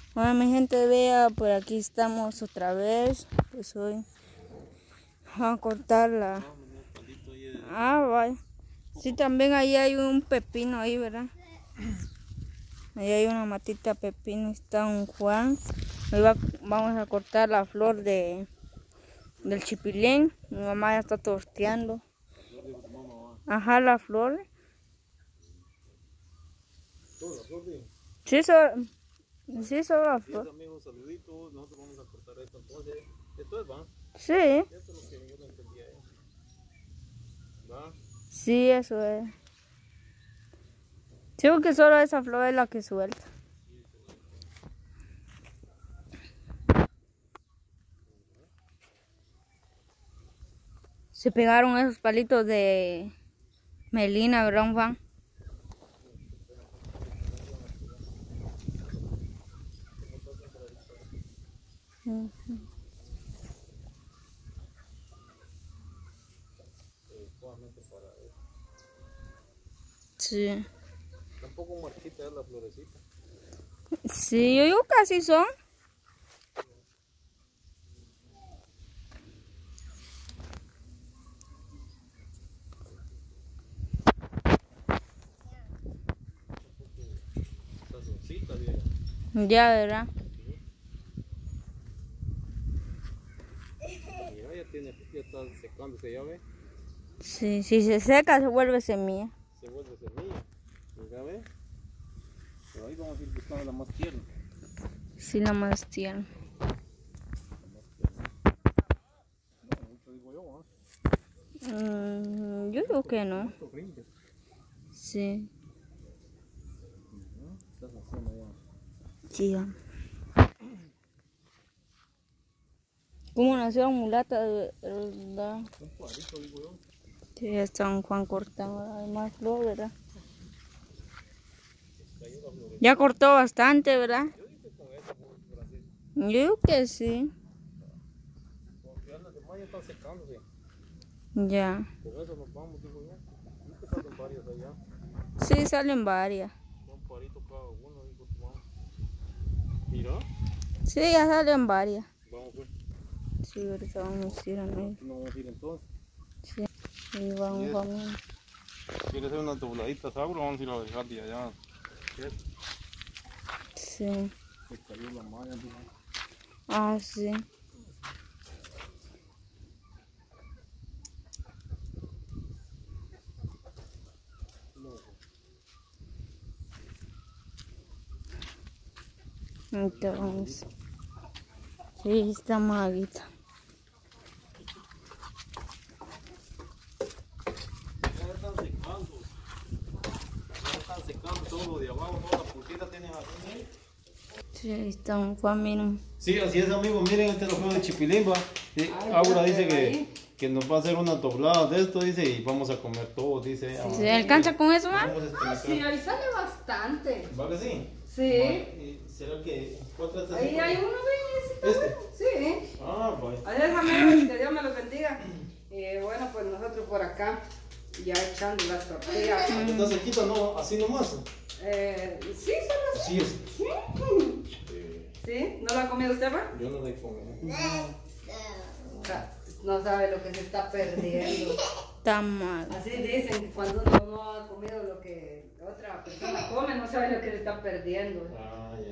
Bueno, mi gente, vea, por aquí estamos otra vez. Pues hoy vamos a cortar la... Ah, vaya. Sí, también ahí hay un pepino ahí, ¿verdad? Ahí hay una matita de pepino, está un Juan. Hoy vamos a cortar la flor del chipilín. Mi mamá ya está torteando. Ajá, la flor. Sí, sí, solo la flor. Amigos, saluditos. Nosotros vamos a cortar esto entonces. ¿Esto es, va? Sí. Esto es lo que yo no entendía. ¿Va? Sí, eso es. Sí, porque solo esa flor es la que suelta. Se pegaron esos palitos de melina, ¿verdad, Juan? Sí. Tampoco marchita es la florecita. Sí, yo digo que así son. Sazoncita, bien. Ya, ¿verdad? Mira, ya está secándose, ya ve. Sí, si se seca se vuelve semilla. Se vuelve semilla. Mira, ve. Pero ahí vamos a ir buscando la más tierna. Sí, la más tierna. No, mucho digo yo, Yo digo que no. Mucho rinde. Sí. Estás haciendo ya. Sí, ya. ¿Cómo nació la mulata? ¿Verdad? Un cuadrito, digo yo. Sí, ya está un Juan cortando. Hay más flor, ¿verdad? Ya cortó bastante, ¿verdad? Yo digo que sí. Porque las demás ya están secándose. Ya. Con eso nos vamos, digo yo. ¿Viste que salen varias allá? Sí, salen varias. Un parito cada uno, digo, vamos. Mira. Sí, ya salen varias. Vamos, pues. Sí, ahorita vamos a ir a ver. No vamos a ir entonces. Sí, ahí vamos a ver. Quiere hacer unas dobladitas agro, vamos a ir a dejar de allá. Sí. Se cayó la malla, digo. Ah, sí. Entonces, sí, está maguita. Ya están secando. Ya están secando todo lo de abajo, toda la pulsita tienes aquí. Sí, ahí está un Juan, miren. Sí, así es, amigos. Miren este trofeo de Chipilimba. Sí, Aura dice que nos va a hacer unas dobladas de esto, dice, y vamos a comer todo, dice. ¿Se alcanza con eso, man? Sí, ahí sale bastante. ¿Va que sí? Sí. ¿Será que cuánto está Ahí hay uno, ¿ves? ¿Este? Sí. Ah, vaya. Adiós, amigos, que Dios me los bendiga. Bueno, pues nosotros por acá ya echando las tortillas. ¿Está sequita, no? ¿Así nomás? Sí, solo así. Así es. Sí. ¿Sí? ¿No lo ha comido usted, ma? Yo no le comido. No sabe lo que se está perdiendo. Está mal. Así dicen que cuando uno no ha comido lo que otra persona come, no sabe lo que se está perdiendo. Ah, ya.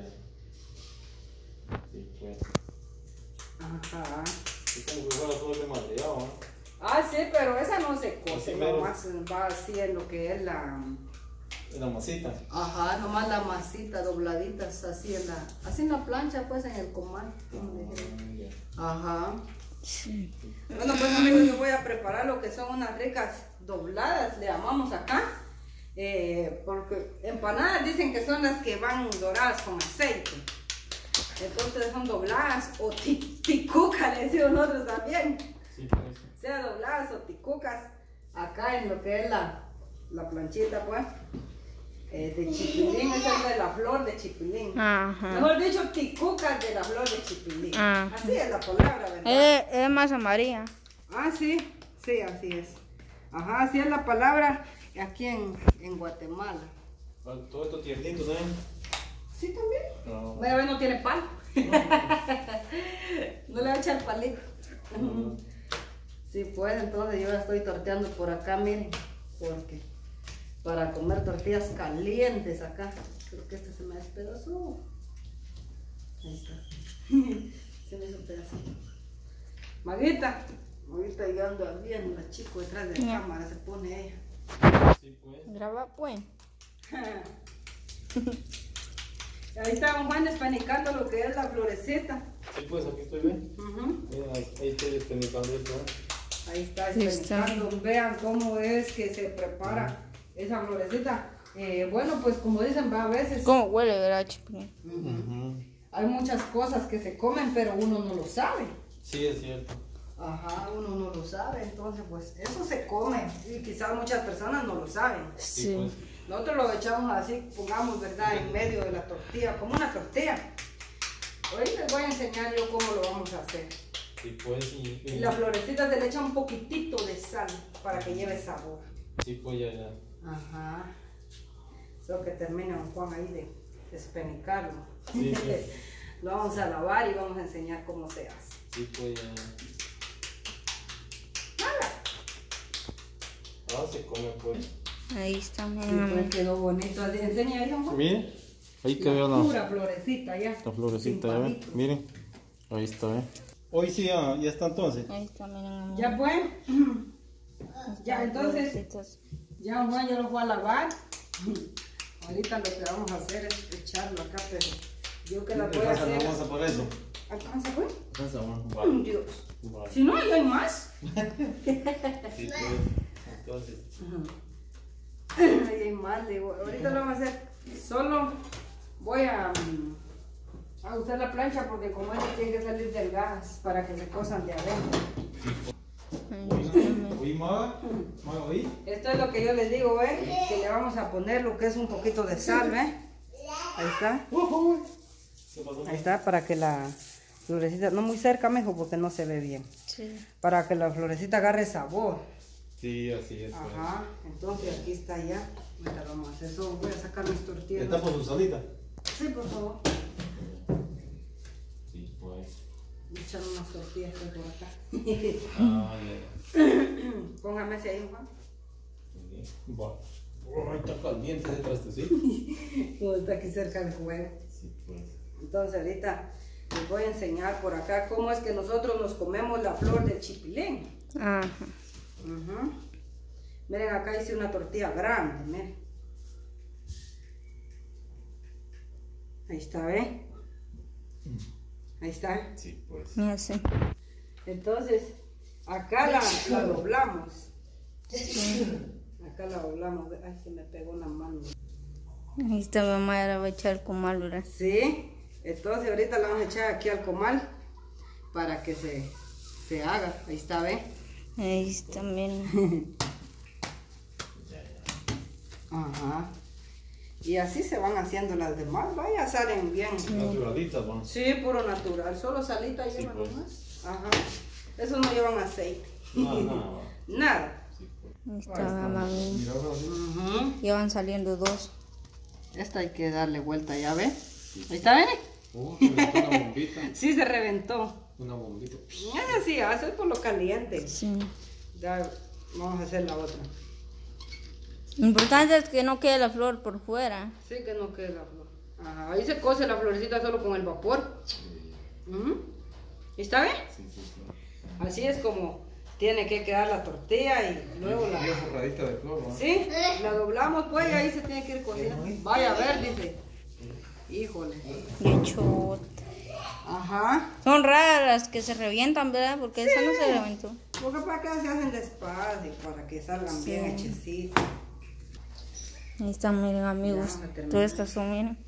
Sí, pues. Ajá. Es como que fuera todo el madreado, ¿no? Ah, sí, pero esa no se cose, Así mero. nomás va así en lo que es la... En la masita. Ajá, nomás la masita dobladitas así en la plancha, pues en el comal. Ya. Ajá. Sí. Bueno, pues amigos, yo voy a preparar lo que son unas ricas dobladas, le llamamos acá. Porque empanadas dicen que son las que van doradas con aceite. Entonces son dobladas o ticucas, le decimos nosotros también. Sí, pues. Sea dobladas o ticucas, acá en lo que es la planchita, pues. De chipilín, esa es de la flor de chipilín. Ajá. Mejor dicho, ticucas de la flor de chipilín. Ajá. Así es la palabra, ¿verdad? Es más amarilla. Ah, sí, sí, así es. Ajá, así es la palabra aquí en Guatemala. Todo esto tiernito, ¿no? Sí, también. No. Bueno, a ver, no tiene palo. No le va a echar palito. Sí, pues entonces yo la estoy torteando por acá, miren. Porque para comer tortillas calientes acá. Creo que este se me despedazó. Ahí está. Se me hizo un pedacito. Maguita. Maguita ya anda bien, la chico detrás de la cámara se pone ella. Sí, pues. Graba pues. Ahí está don Juan despanicando lo que es la florecita. Sí, pues aquí estoy bien. Mira, ahí estoy despenicando esto. Ahí está Ahí está. despanicando. Vean cómo es que se prepara esa florecita. Bueno, pues como dicen, va a veces. ¿Cómo huele, verdad, Chipilín? Hay muchas cosas que se comen, pero uno no lo sabe. Sí, es cierto. Ajá, uno no lo sabe, entonces pues eso se come y quizás muchas personas no lo saben. Sí, pues. Nosotros lo echamos así, pongamos, ¿verdad? En medio de la tortilla, como una tortilla. Hoy les voy a enseñar yo cómo lo vamos a hacer. Sí, pues. Y la florecita se le echa un poquitito de sal para que lleve sabor. Sí, pues ya. Ajá. Lo que termina don Juan ahí de despenicarlo. Sí, sí. Lo vamos a lavar y vamos a enseñar cómo se hace. Sí, pues ya. Ah, se come, pues. Ahí está, Sí, miren. pues quedó bonito. Así, enseña ahí, don Juan. Mire, ahí La quedó la pura florecita ya. florecita, Sin ¿eh? palitos. Miren, ahí está, ¿eh? Hoy sí ya está entonces. Ahí está, miren. Ya pues. Ya, entonces, Florecitas. ya don Juan ya lo voy a lavar. Ahorita lo que vamos a hacer es echarlo acá, pero yo que la voy a hacer. Vamos a por eso. ¿Alcanza, pues? Alcanza, vamos. Dios. Vale. Si no, ahí hay más. Sí, pues. Entonces. Ahí hay más, le digo. Ahorita lo vamos a hacer. Solo voy a usar la plancha porque como esto tiene que salir del gas para que se cosan de adentro. ¿Oí, Maga? ¿Maga, oí? Esto es lo que yo les digo, ¿eh? Que le vamos a poner lo que es un poquito de sal, ¿eh? Ahí está. ¿Qué pasó? Ahí está, para que la florecita, no muy cerca, mejor, porque no se ve bien. Sí. Para que la florecita agarre sabor. Sí, así es. Pues. Ajá, entonces aquí está ya. Ahorita lo vamos a hacer eso. Voy a sacar mis tortillas. ¿Está por su salita? Sí, por favor. Sí, pues. Echar unas tortillas por acá. Ah, ya. Póngame ese ahí, Juan. Va. Oh, está caliente ese traste, ¿sí? Como está aquí cerca del juego. Sí, pues. Entonces ahorita les voy a enseñar por acá cómo es que nosotros nos comemos la flor del chipilín. Ajá. Miren, acá hice una tortilla grande, miren. Ahí está, ¿ven? Ahí está. Sí, pues. Mira, sí. Entonces, acá la doblamos. Acá la doblamos. Ay, se me pegó una mano. Ahí está, mamá, ya la va a echar con mal, ¿verdad? Sí, entonces ahorita la vamos a echar aquí al comal para que se haga. Ahí está, ¿ven? Ahí está, miren. Ajá. Y así se van haciendo las demás. Vaya, salen bien. Naturalitas, van. Sí, puro natural. Solo salita llevan pues. nomás. Ajá. Esos no llevan aceite. Nada. Nada. Sí, pues. Ahí está, mamá. Miren. Mira, ahora sí. Ujú. Ya van saliendo dos. Esta hay que darle vuelta, ¿ya ve? Ahí está, ¿ven? Se metió una bombita. Sí, se reventó. Una bombita. Ya sí, hace por lo caliente. Sí. Ya vamos a hacer la otra. Lo importante es que no quede la flor por fuera. Sí, que no quede la flor. Ajá, ahí se cose la florecita solo con el vapor. ¿Está bien? Sí, sí, sí. Así es como tiene que quedar la tortilla y luego la... Una forradita de flor, ¿no? Sí, la doblamos pues y ahí se tiene que ir cociendo. Vaya a ver, dice. Híjole. De chota. Ajá. Son raras las que se revientan, ¿verdad? Porque esa no se reventó. Porque para acá se hacen despacio para que salgan bien hechecitas. Ahí están, miren, amigos. Ya, terminé. Todas estas son, miren.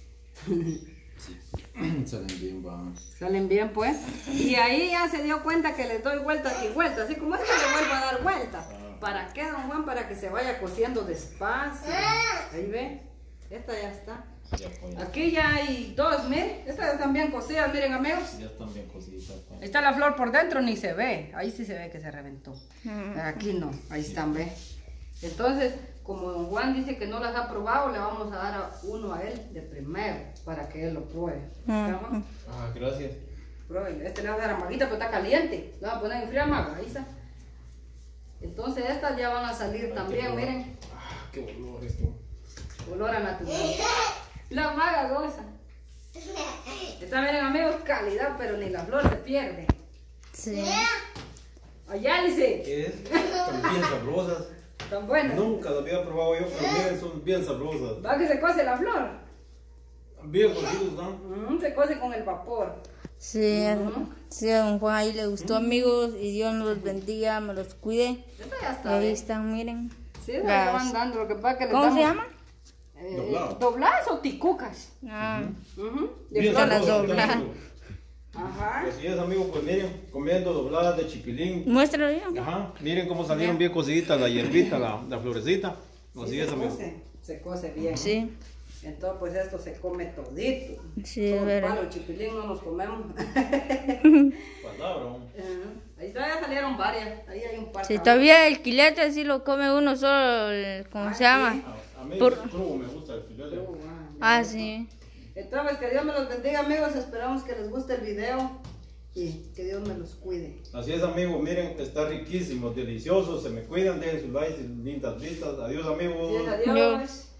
Salen bien, va. Salen bien pues. Y ahí ya se dio cuenta que les doy vueltas y vueltas. Así como es que le vuelvo a dar vueltas. ¿Para qué, don Juan? Para que se vaya cociendo despacio. Ahí ve. Esta ya está. Ya, pues. Aquí ya hay dos, miren. Estas ya están bien cocidas, miren amigos. Ya están bien cocidas, Ahí pues. está la flor por dentro, ni se ve. Ahí sí se ve que se reventó. Aquí no, ahí están, ve. Entonces, como don Juan dice que no las ha probado, le vamos a dar uno a él de primero para que él lo pruebe. ¿Estamos? Ah, gracias. Pruébelo. Este le vamos a dar a Maguita, pero está caliente. Le vamos a poner en fría, Maga. Ahí está. Entonces estas ya van a salir también, miren. Ah, qué olor esto. Olor a natural. La Maga goza. Esta, miren amigos, calidad, pero ni la flor se pierde. Sí. Allá dice. ¿Qué es? Están bien sabrosas. Tan buenas. Nunca las había probado yo, pero miren, son bien sabrosas. Va que se cose la flor. Bien cocidos, ¿no? Se cose con el vapor. Sí, sí, a don Juan ahí le gustó, amigos, y Dios nos los bendiga, me los cuide. Esta ya Y está. ahí bien. están, miren. Sí, esa ya van dando. Lo que pasa que le ¿Cómo damos, se llama? Dobladas. ¿Dobladas o ticucas? Ah, De Bien flor. las sabrosas, dobladas. amigos. Ajá. Así es, amigos, pues miren, comiendo dobladas de chipilín. muéstralo bien. Ajá, miren cómo salieron bien cociditas la hierbita, la florecita. Así Sí, es, se amigos. cose, se cose bien. Sí, Entonces, pues esto se come todito. sí, Todo el verá. palo chipilín no nos comemos. Palabra. Ahí todavía salieron varias. Ahí hay un par. Si todavía el quilete sí lo come uno solo, ¿cómo se llama? A mí Por- el crudo me gusta el filete. Ah, sí. Entonces, que Dios me los bendiga, amigos. Esperamos que les guste el video y que Dios me los cuide. Así es, amigos, miren, está riquísimo, delicioso. Se me cuidan, dejen sus likes y lindas vistas. Adiós, amigos. Bien, Adiós. adiós.